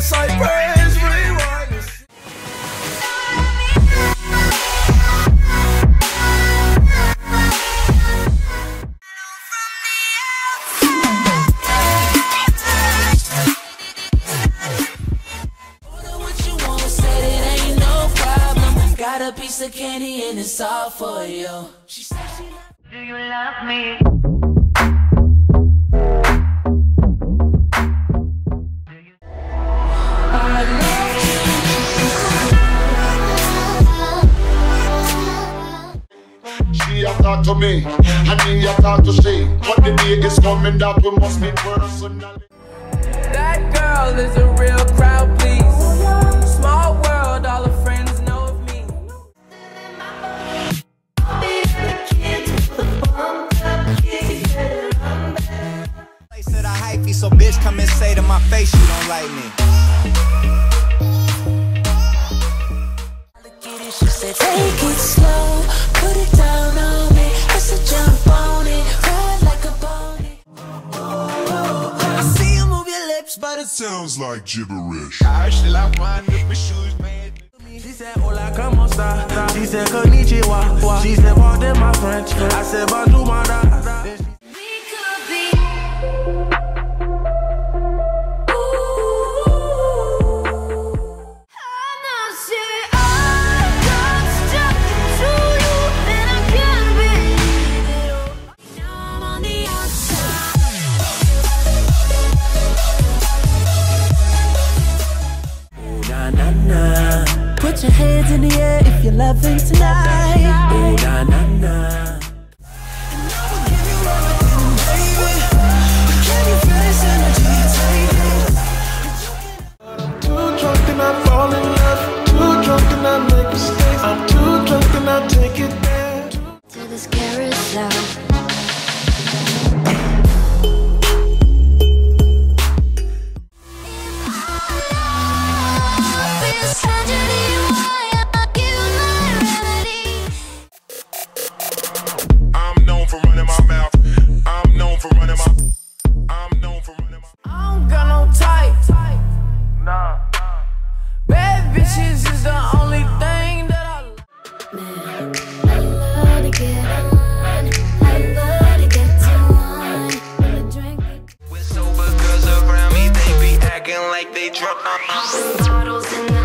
Cypress rewind. Got a piece of candy and it's all for you. She said she loves. Do you love me? She a talk to me, and me a talk to she. But the day is coming that we must meet personally. That girl is a real crowd, please. Small world, all her friends know of me. Place that I hypey, so bitch come and say to my face you don't like me. She said, take it slow, put it down on me. It's a jump on it, ride like a pony. I see you move your lips, but it Sounds like gibberish. she like mine with my shoes made. She said, hola, como esta? She said, konnichiwa. She said, pardon my French. I said, bonjour, madame. Put your hands in the air if you're loving tonight. Oh, na na na. Can you feel this energy? I'm too drunk and I fall in love. Too drunk and I make mistakes. I'm too drunk and I take it there. To this carousel. I'm known for running my mouth. I'm known for running my. I'm known for running my. I don't got no type. Nah. Bad bitches is the only thing that I Man, I love to get on. I love to get to one. When I drink With sober girls around me, they be acting like they drunk. bottles in the